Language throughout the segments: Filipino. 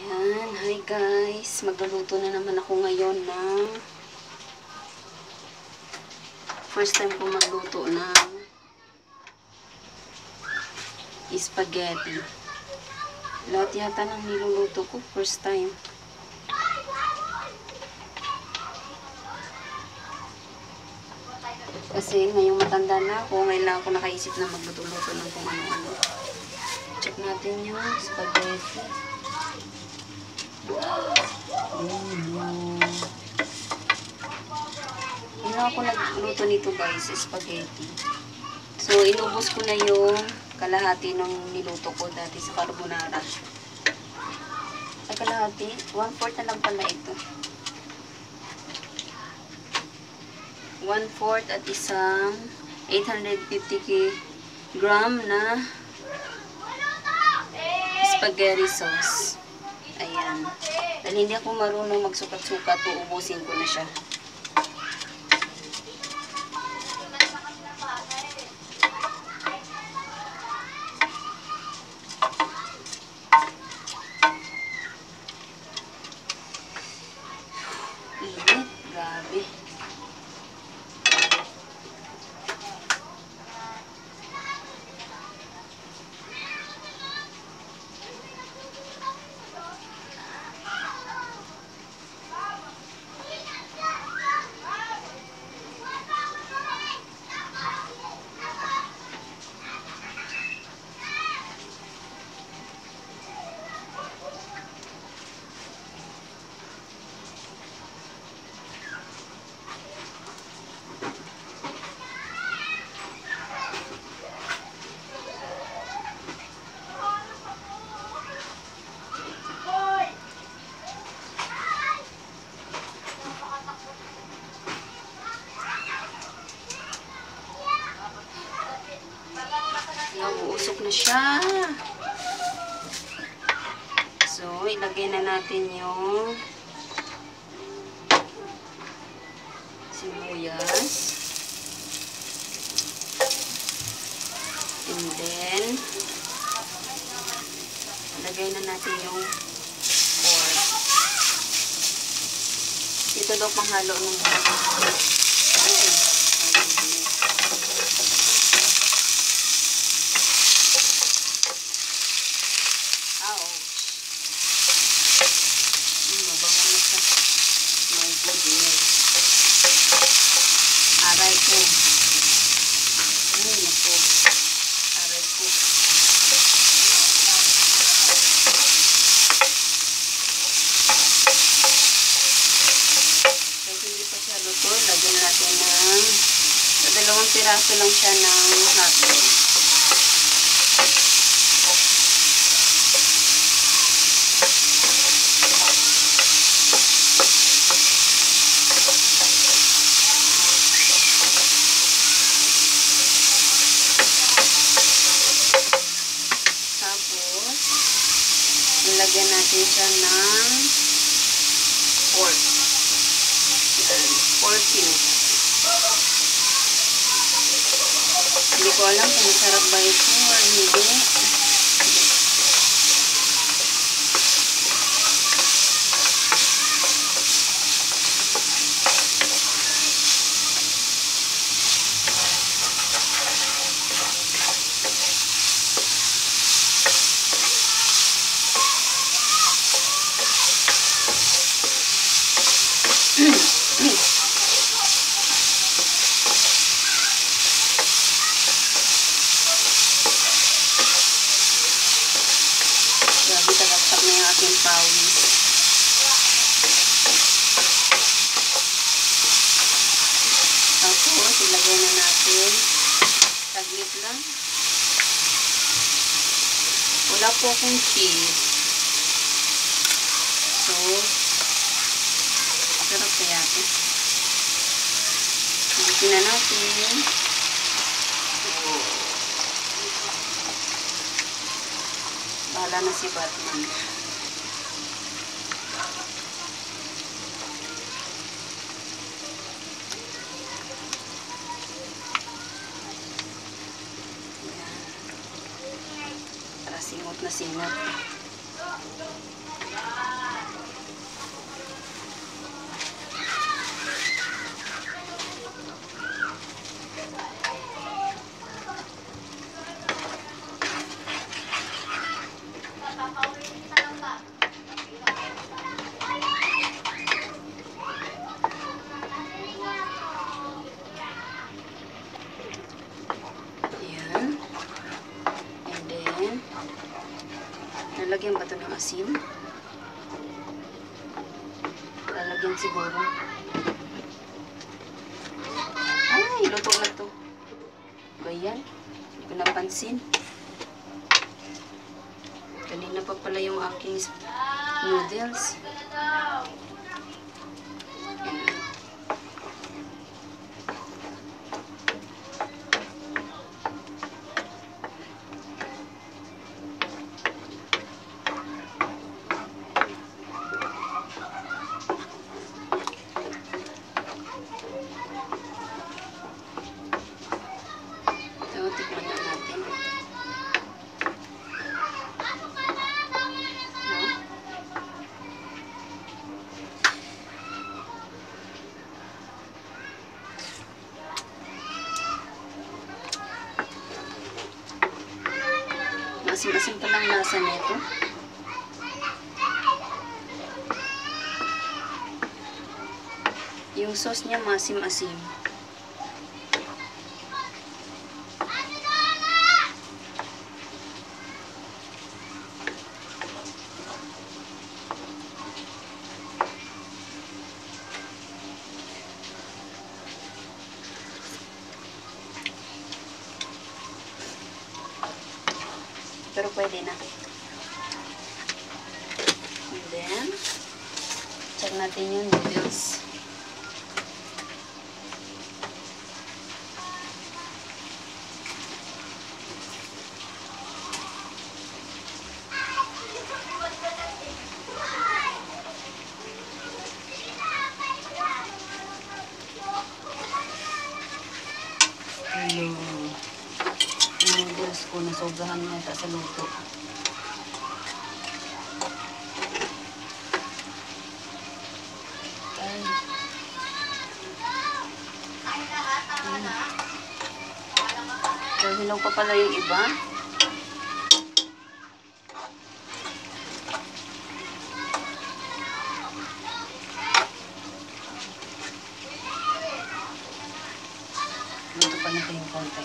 Ayan, hi guys. Magluluto na naman ako ngayon ng first time ko magluto ng spaghetti. Lahat yata ng niluluto ko first time. Kasi ngayong matanda na ako, ngayon lang ako nakaisip na magluto-luto ng kung ano-ano. Check natin yung spaghetti. Hindi ako nagluto nito guys, spaghetti. So, inubos ko na yung kalahati ng niluto ko dati sa carbonara. Ay, kalahati? 1/4 na lang pala ito. 1/4 at isang 850 gram na spaghetti sauce. Ayan. Dahil hindi ako marunong magsukat-sukat, uubusin ko na siya. Init. Grabe. Uusok na siya. So, ilagay na natin yung sibuyas. And then, ilagay na natin yung pork. Ito daw panghalo ng pork. Aray ko. Ay, naku. Aray ko. Kasi hindi pa siya luto, lagyan natin ng 2 piraso lang siya ng hotdog. Nilagyan natin siya ng pork. Yan, pork cube. Hindi ko alam kung masarap ba ito or hindi. Grabe, tagaktak na yung aking pawis. Tapos, ilagay na natin. Taglit lang. Wala po akong cheese. So, sarap kaya ito. Higupin na natin. Bahala na si Batman. Para singot na singot. Ayan. And then, nalagyan ba ito ng asin? Lalagyan siguro. Ay, luto na to. Ganyan. Hindi ko napansin. Kanina pa pala yung aking noodles. So, tikman na natin. Masim-masim pa lang lasa nito. Yung sauce niya masim-masim. Pero pwede na. And then, check natin yung noodles. Hello. Yung noodles ko, nasobrahan yata sa luto. Ay. So, hilaw pa pala yung iba. Luto pa natin yung konti.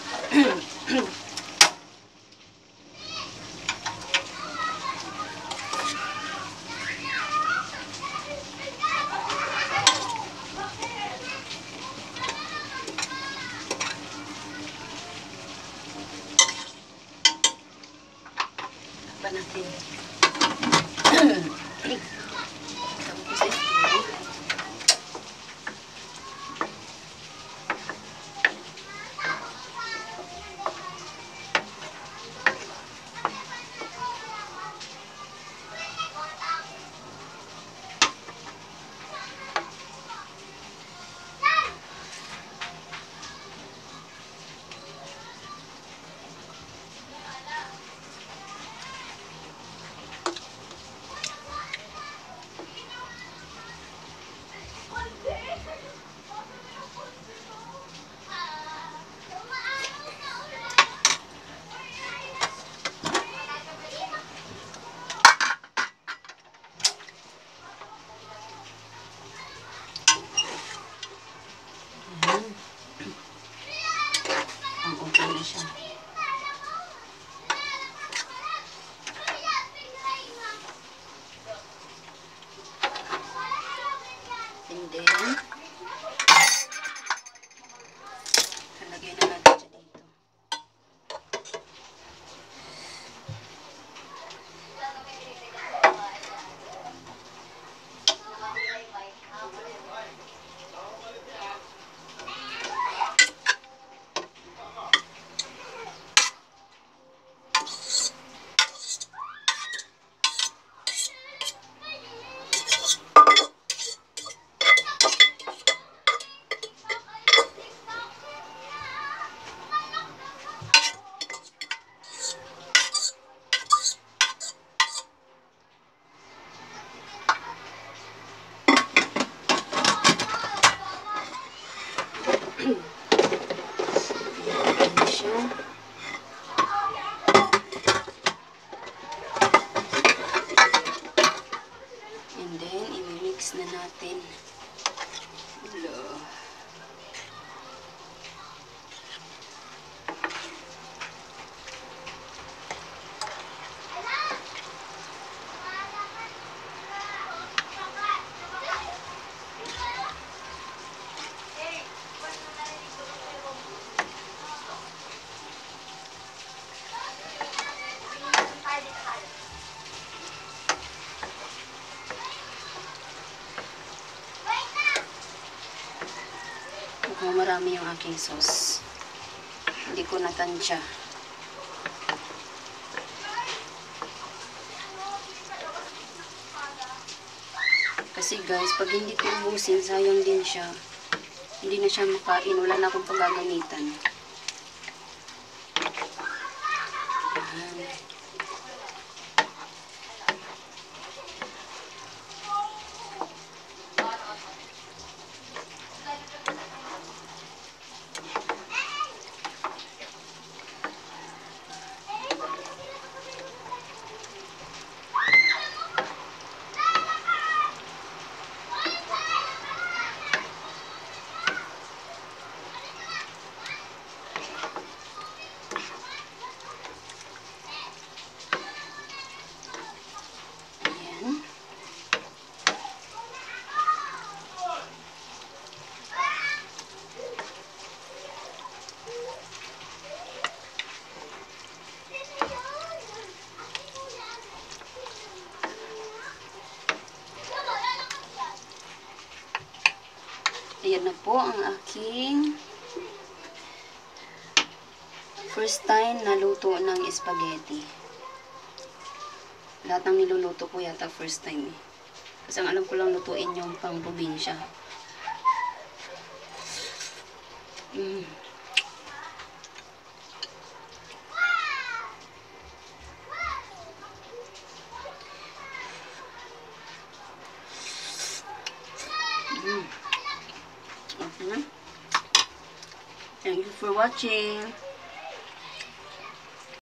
Pa natin. Tapos ito. mix na natin. Hello. Mukhang marami yung aking sauce. Hindi ko natansya. Kasi guys, pag hindi ko ubusin, sayang din siya. Hindi na siya makain. Wala na akong paggagamitan. Ayan na po ang aking first time na luto ng spaghetti. Lahat ng niluluto ko yata first time eh. Kasi ang alam ko lang lutuin yung pang probinsya. Okay na. Thank you for watching.